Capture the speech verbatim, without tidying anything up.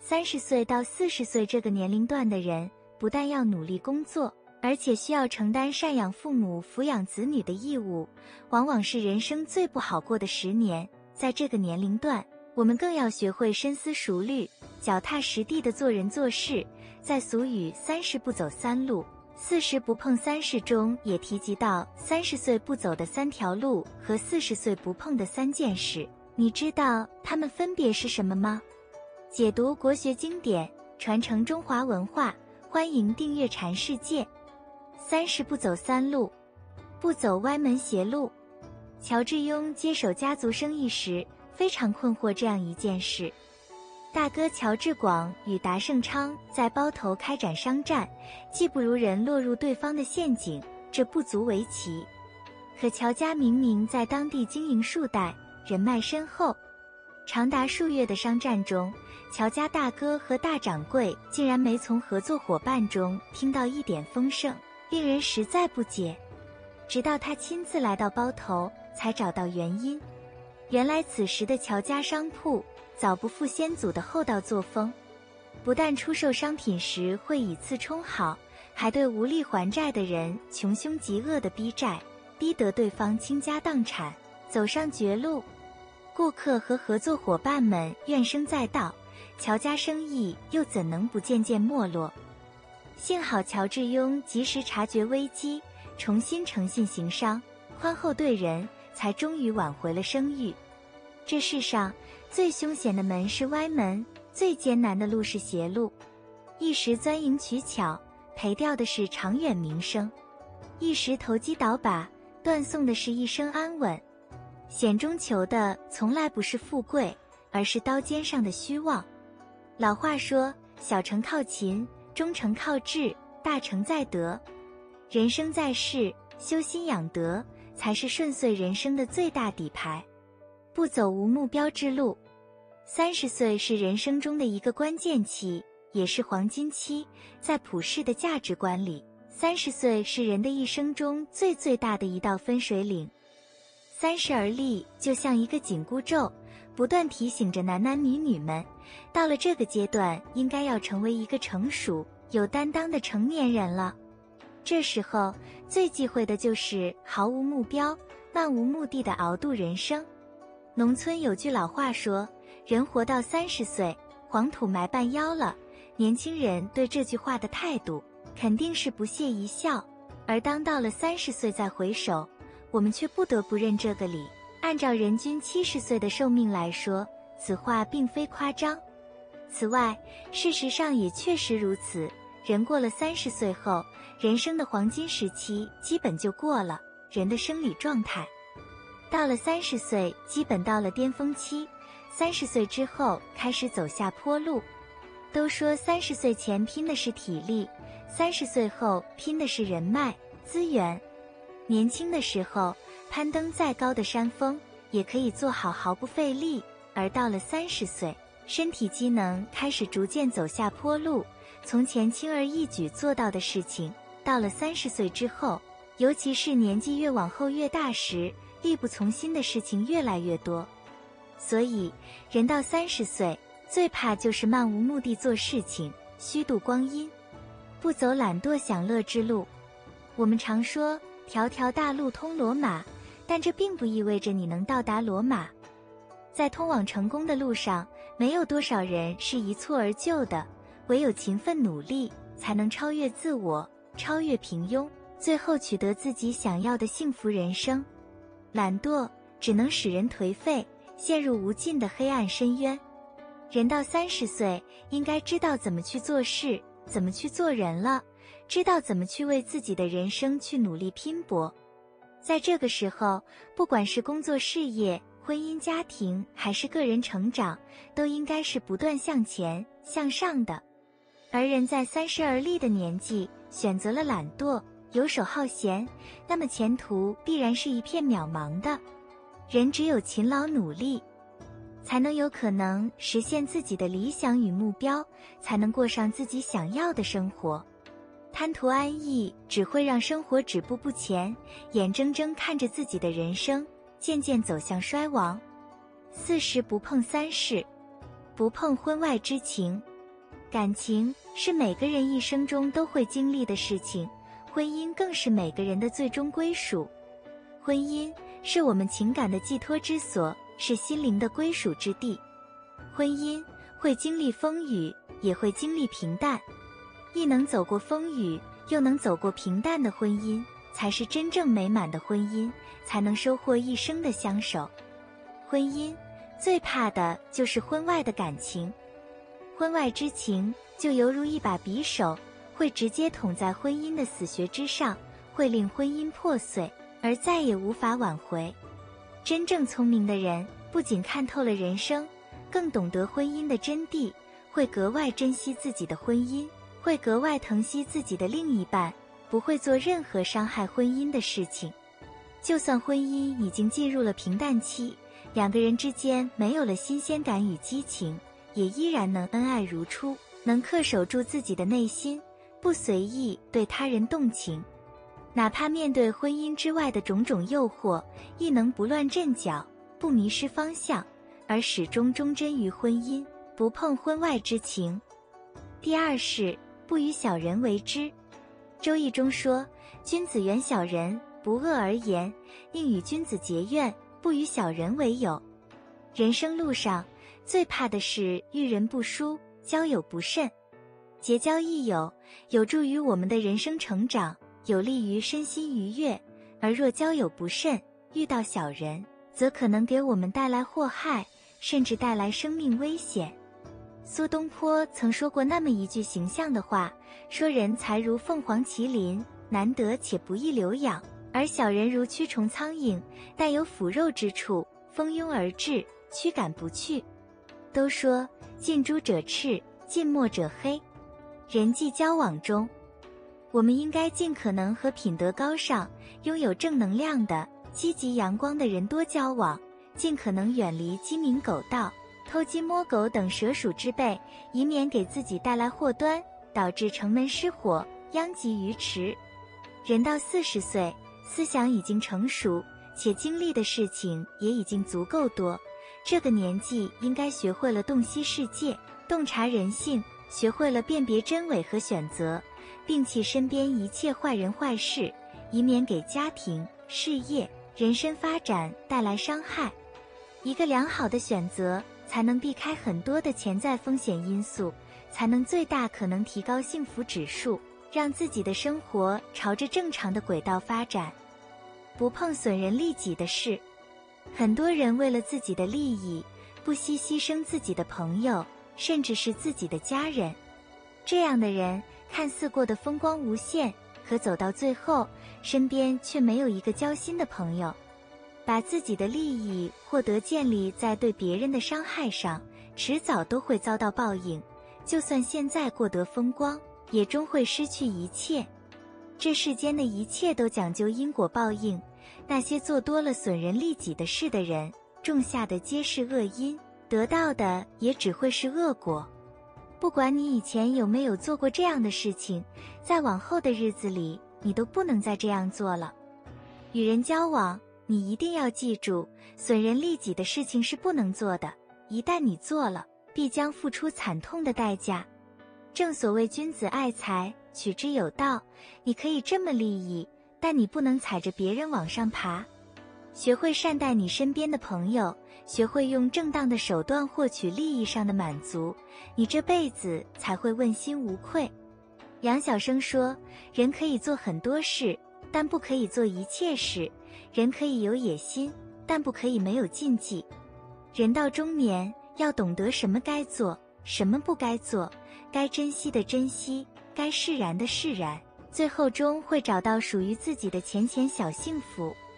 三十岁到四十岁这个年龄段的人，不但要努力工作，而且需要承担赡养父母、抚养子女的义务，往往是人生最不好过的十年。在这个年龄段，我们更要学会深思熟虑，脚踏实地地做人做事。在俗语三十不走三路，四十不碰三事中也提及到三十岁不走的三条路和四十岁不碰的三件事，你知道它们分别是什么吗？解读国学经典，传承中华文化，欢迎订阅禅世界。三十不走三路，不走歪门邪路。乔致庸接手家族生意时，非常困惑这样一件事。大哥乔致广与达盛昌在包头开展商战，技不如人，落入对方的陷阱，这不足为奇。可乔家明明在当地经营数代，人脉深厚，长达数月的商战中，乔家大哥和大掌柜竟然没从合作伙伴中听到一点风声，令人实在不解。直到他亲自来到包头，才找到原因。原来此时的乔家商铺早不复先祖的厚道作风，不但出售商品时会以次充好，还对无力还债的人穷凶极恶的逼债，逼得对方倾家荡产，走上绝路。顾客和合作伙伴们怨声载道，乔家生意又怎能不渐渐没落？幸好乔致庸及时察觉危机，重新诚信行商，宽厚对人，才终于挽回了声誉。这世上最凶险的门是歪门，最艰难的路是邪路。一时钻营取巧，赔掉的是长远名声；一时投机倒把，断送的是一生安稳。险中求的从来不是富贵，而是刀尖上的虚妄。老话说，小成靠勤，中成靠智，大成在德。人生在世，修心养德才是顺遂人生的最大底牌。不走无目标之路。三十岁是人生中的一个关键期，也是黄金期。在普世的价值观里，三十岁是人的一生中最最大的一道分水岭。三十而立就像一个紧箍咒，不断提醒着男男女女们，到了这个阶段应该要成为一个成熟有担当的成年人了。这时候最忌讳的就是毫无目标漫无目的的熬度人生。农村有句老话说，人活到三十岁，黄土埋半腰了。年轻人对这句话的态度肯定是不屑一笑，而当到了三十岁再回首，我们却不得不认这个理。按照人均七十岁的寿命来说，此话并非夸张。此外，事实上也确实如此，人过了三十岁后，人生的黄金时期基本就过了，人的生理状态到了三十岁基本到了巅峰期，三十岁之后开始走下坡路。都说三十岁前拼的是体力，三十岁后拼的是人脉资源。年轻的时候攀登再高的山峰也可以做好毫不费力，而到了三十岁，身体机能开始逐渐走下坡路，从前轻而易举做到的事情，到了三十岁之后，尤其是年纪越往后越大时，力不从心的事情越来越多。所以人到三十岁最怕就是漫无目的做事情，虚度光阴，不走懒惰享乐之路。我们常说条条大路通罗马，但这并不意味着你能到达罗马。在通往成功的路上，没有多少人是一蹴而就的，唯有勤奋努力，才能超越自我，超越平庸，最后取得自己想要的幸福人生。懒惰只能使人颓废，陷入无尽的黑暗深渊。人到三十岁，应该知道怎么去做事，怎么去做人了，知道怎么去为自己的人生去努力拼搏。在这个时候，不管是工作事业、婚姻家庭，还是个人成长，都应该是不断向前向上的。而人在三十而立的年纪，选择了懒惰、游手好闲，那么前途必然是一片渺茫的。人只有勤劳努力，才能有可能实现自己的理想与目标，才能过上自己想要的生活。贪图安逸只会让生活止步不前，眼睁睁看着自己的人生渐渐走向衰亡。四十不碰三事，不碰婚外之情， 感情是每个人一生中都会经历的事情，婚姻更是每个人的最终归属。婚姻是我们情感的寄托之所，是心灵的归属之地。婚姻会经历风雨，也会经历平淡。亦能走过风雨，又能走过平淡的婚姻，才是真正美满的婚姻，才能收获一生的相守。婚姻最怕的就是婚外的感情。婚外之情就犹如一把匕首，会直接捅在婚姻的死穴之上，会令婚姻破碎，而再也无法挽回。真正聪明的人，不仅看透了人生，更懂得婚姻的真谛，会格外珍惜自己的婚姻，会格外疼惜自己的另一半，不会做任何伤害婚姻的事情。就算婚姻已经进入了平淡期，两个人之间没有了新鲜感与激情，也依然能恩爱如初，能恪守住自己的内心，不随意对他人动情。哪怕面对婚姻之外的种种诱惑，亦能不乱阵脚，不迷失方向，而始终忠贞于婚姻，不碰婚外之情。第二是不与小人为之。周易中说，君子远小人，不恶而言，宁与君子结怨，不与小人为友。人生路上最怕的是遇人不淑，交友不慎。结交益友有助于我们的人生成长，有利于身心愉悦，而若交友不慎，遇到小人，则可能给我们带来祸害，甚至带来生命危险。苏东坡曾说过那么一句形象的话，说人才如凤凰麒麟，难得且不易留养，而小人如蛆虫苍蝇，带有腐肉之处，蜂拥而至，驱赶不去。都说近朱者赤，近墨者黑。人际交往中，我们应该尽可能和品德高尚、拥有正能量的、积极阳光的人多交往，尽可能远离鸡鸣狗盗、偷鸡摸狗等蛇鼠之辈，以免给自己带来祸端，导致城门失火，殃及鱼池。人到四十岁，思想已经成熟，且经历的事情也已经足够多，这个年纪应该学会了洞悉世界，洞察人性，学会了辨别真伪和选择，摒弃身边一切坏人坏事，以免给家庭、事业、人身发展带来伤害。一个良好的选择，才能避开很多的潜在风险因素，才能最大可能提高幸福指数，让自己的生活朝着正常的轨道发展。不碰损人利己的事。很多人为了自己的利益，不惜牺牲自己的朋友，甚至是自己的家人。这样的人看似过得风光无限，可走到最后，身边却没有一个交心的朋友。把自己的利益获得建立在对别人的伤害上，迟早都会遭到报应。就算现在过得风光，也终会失去一切。这世间的一切都讲究因果报应，那些做多了损人利己的事的人，种下的皆是恶因，得到的也只会是恶果。不管你以前有没有做过这样的事情，在往后的日子里，你都不能再这样做了。与人交往，你一定要记住，损人利己的事情是不能做的，一旦你做了，必将付出惨痛的代价。正所谓君子爱财，取之有道，你可以这么利益，但你不能踩着别人往上爬。学会善待你身边的朋友，学会用正当的手段获取利益上的满足，你这辈子才会问心无愧。杨晓生说，人可以做很多事，但不可以做一切事；人可以有野心，但不可以没有禁忌。人到中年，要懂得什么该做，什么不该做，该珍惜的珍惜，该释然的释然，最后终会找到属于自己的浅浅小幸福。